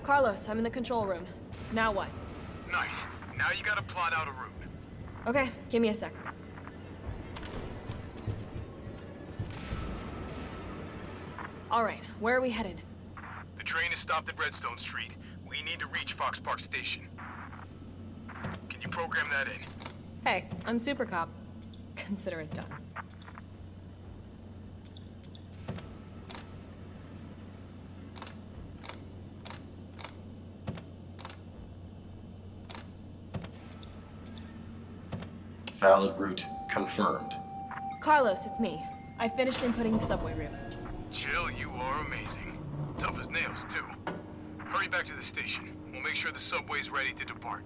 Carlos, I'm in the control room. Now what? Nice. Now you gotta plot out a route. Okay, give me a sec. Alright, where are we headed? The train is stopped at Redstone Street. We need to reach Fox Park Station. Can you program that in? Hey, I'm Super Cop. Consider it done. Valid route confirmed. Carlos, it's me. I finished inputting the subway route. Jill, you are amazing. Tough as nails, too. Hurry back to the station. We'll make sure the subway's ready to depart.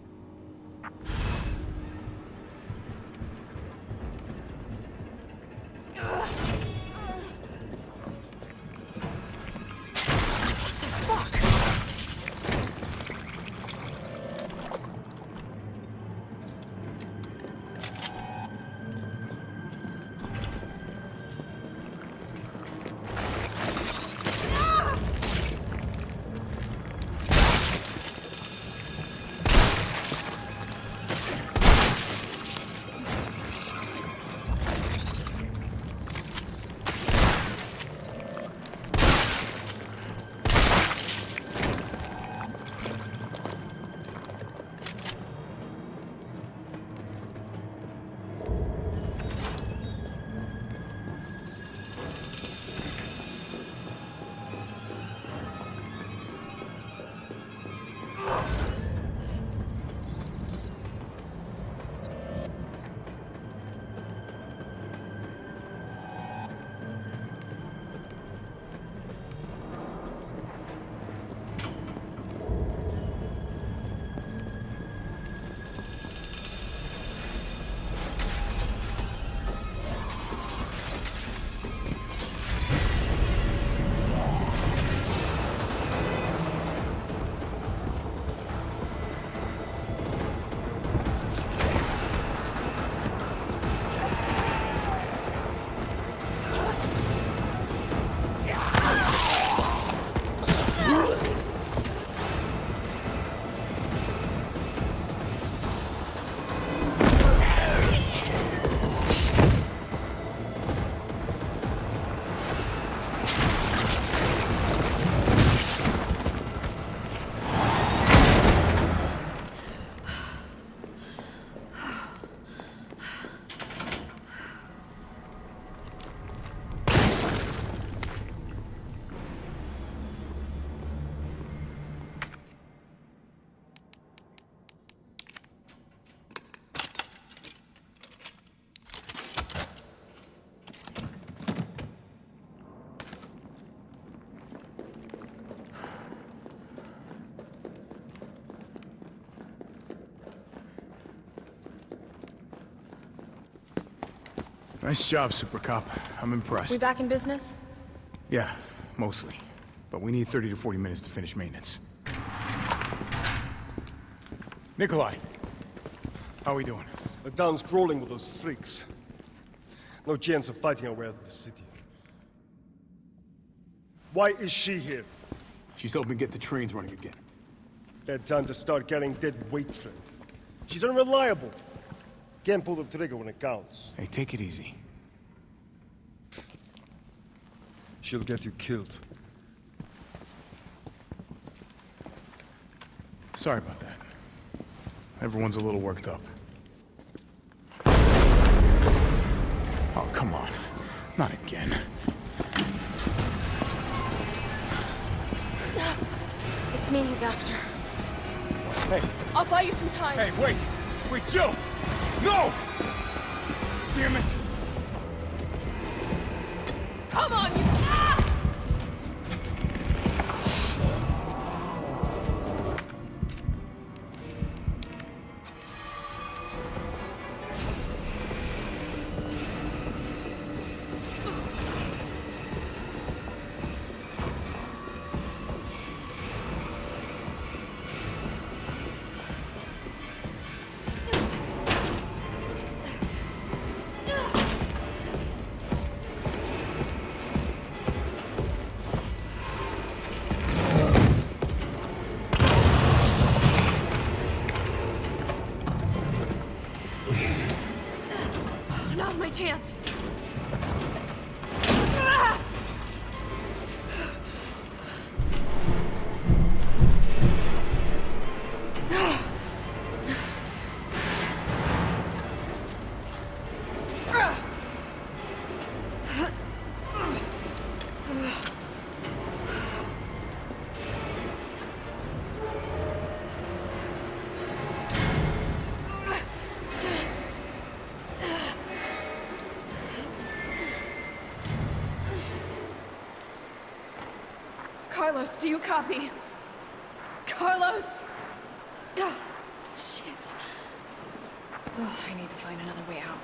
Nice job, Super Cop. I'm impressed. We back in business? Yeah, mostly. But we need 30 to 40 minutes to finish maintenance. Nikolai, how are we doing? The town's crawling with those freaks. No chance of fighting our way out of the city. Why is she here? She's helping get the trains running again. Bad time to start carrying dead weight, friend. She's unreliable. Can't pull the trigger when it counts. Hey, take it easy. She'll get you killed. Sorry about that. Everyone's a little worked up. Oh, come on. Not again. It's me he's after. Hey. I'll buy you some time. Hey, wait! Wait, Jill! No! Damn it! Come on, you... Carlos, do you copy? Carlos! Oh, shit. Oh, I need to find another way out.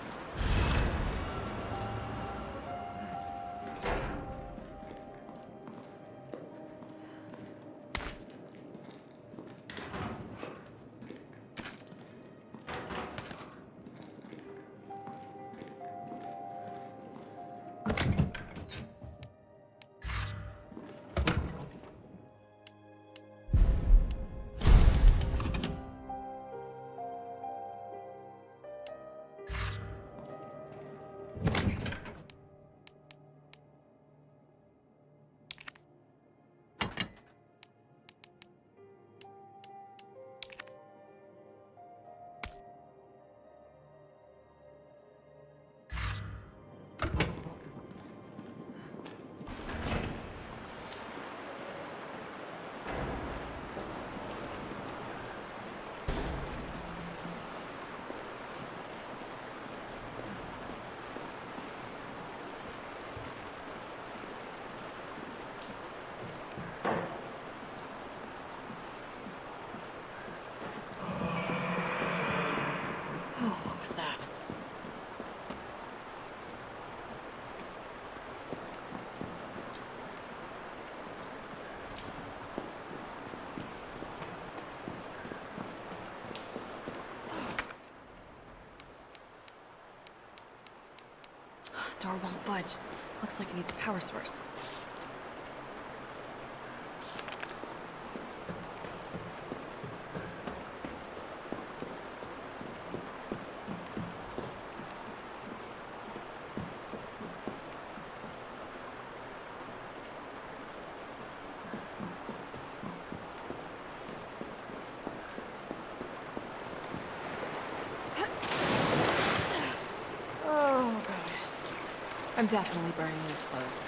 What was that? Door won't budge. Looks like it needs a power source. Oh, God. I'm definitely burning these clothes.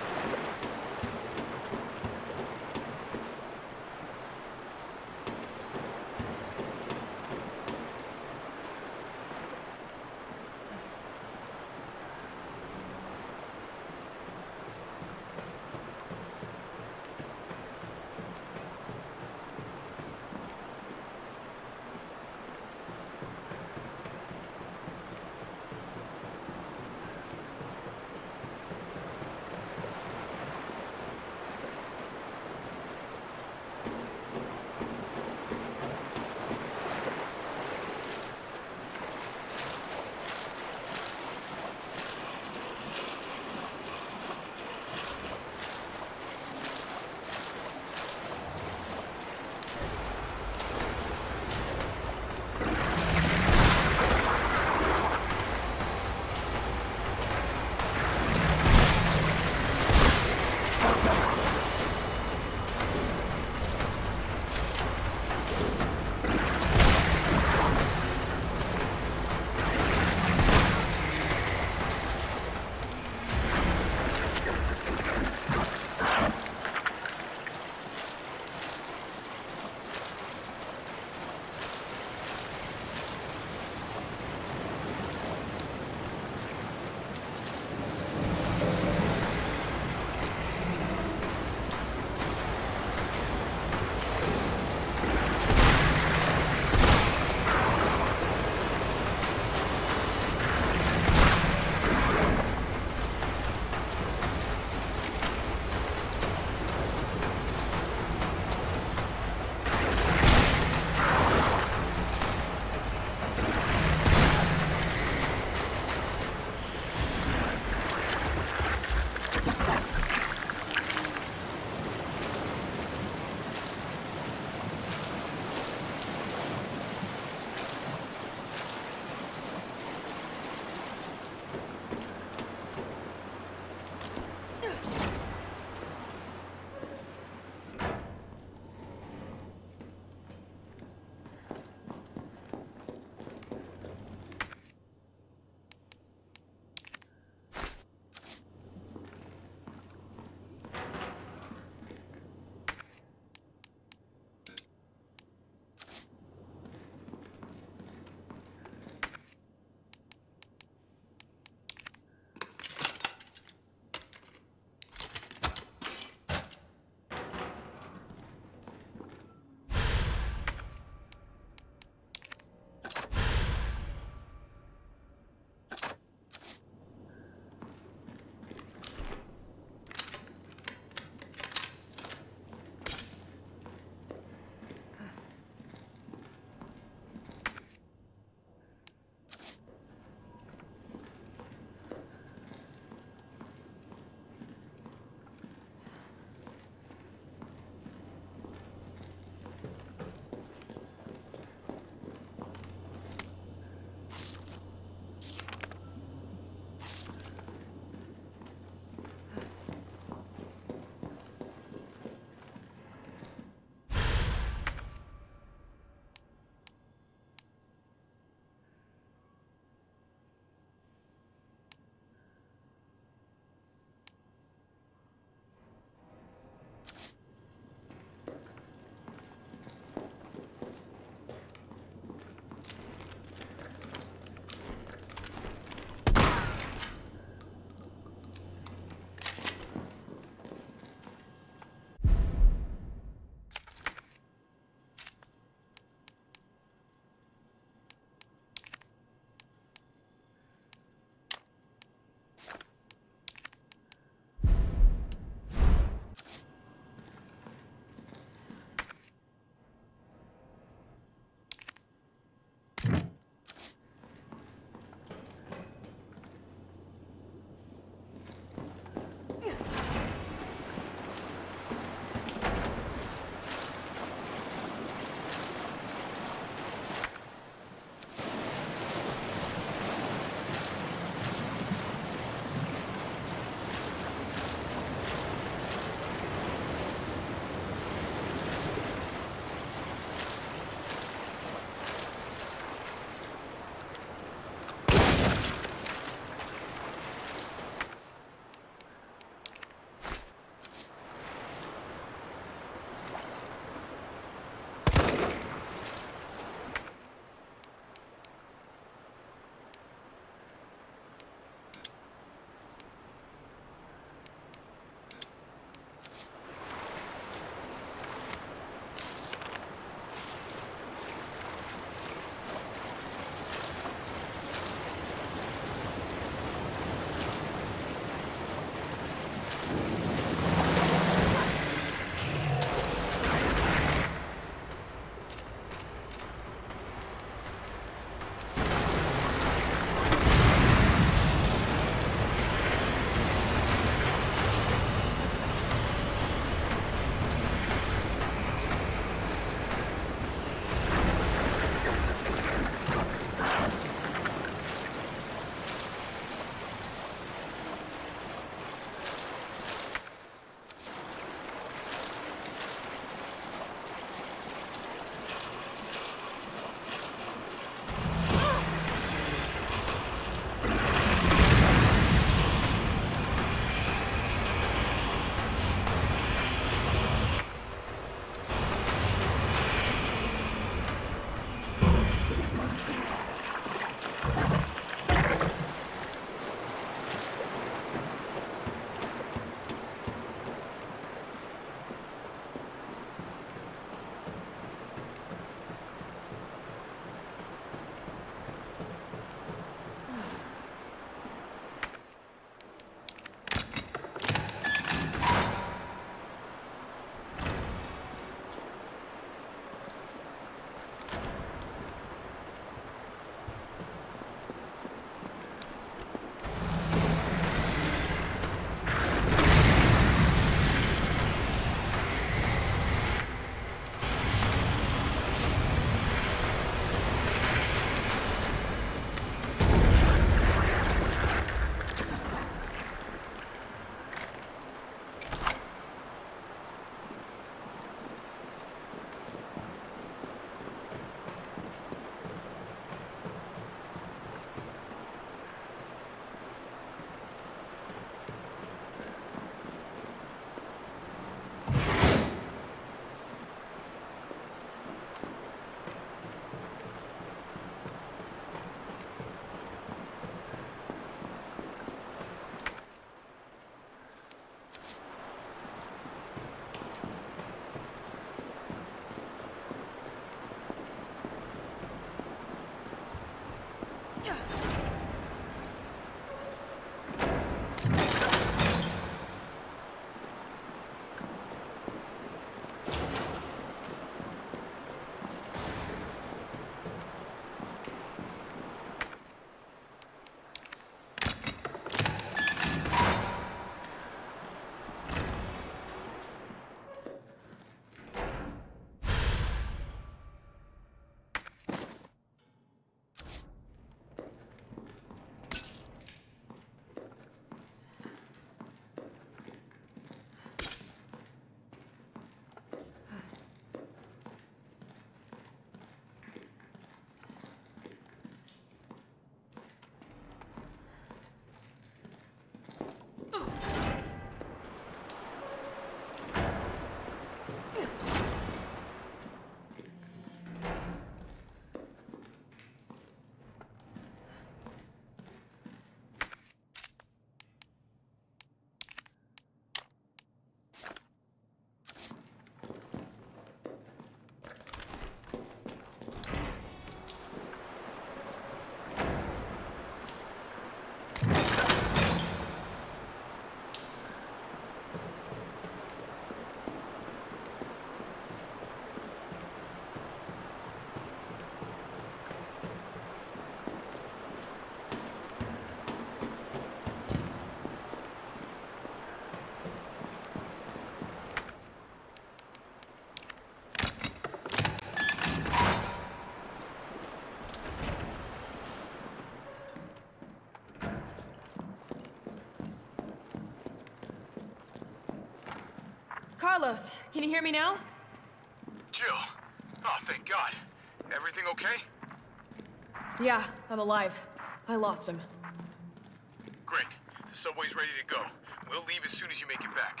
Carlos, can you hear me now? Jill. Oh, thank God. Everything okay? Yeah, I'm alive. I lost him. Great. The subway's ready to go. We'll leave as soon as you make it back.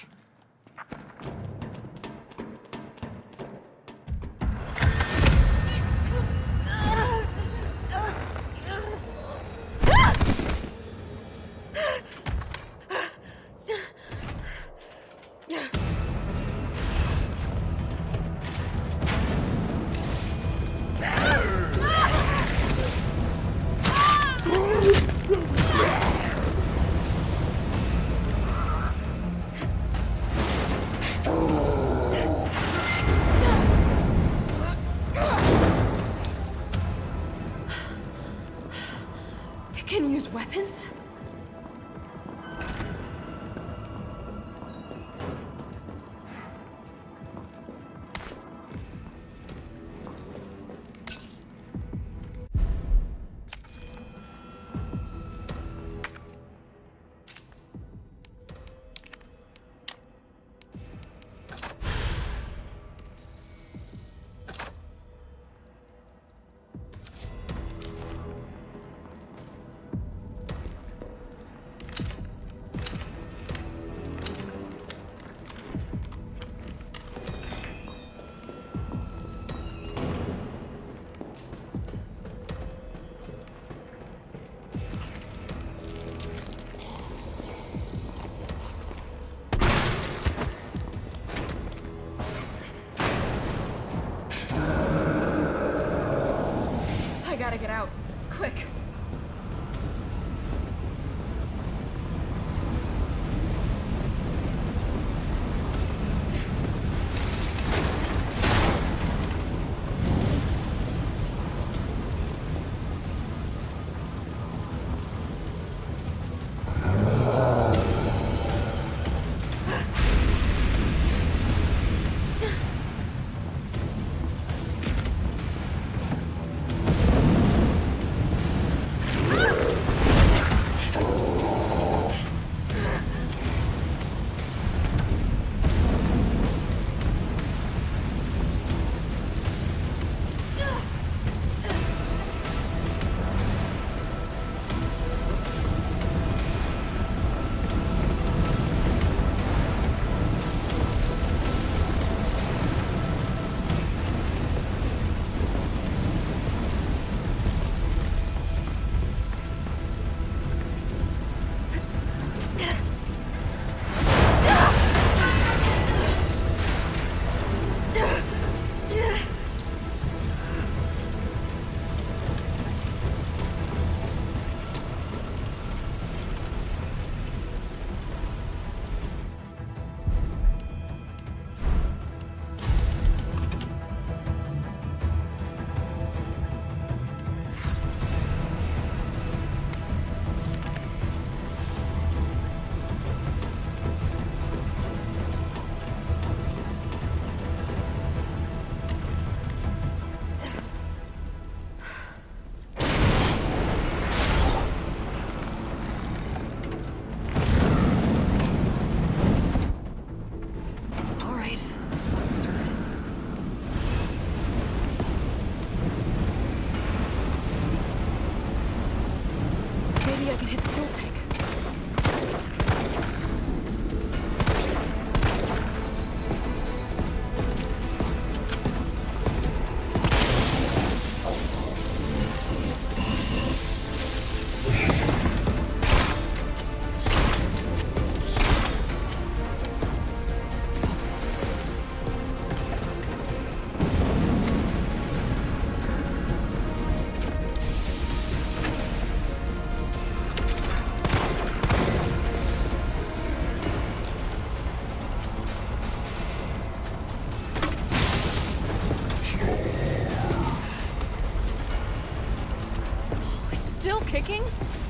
Can you use weapons? I gotta get out. Quick. Maybe I can hit the fuel tank. Still kicking?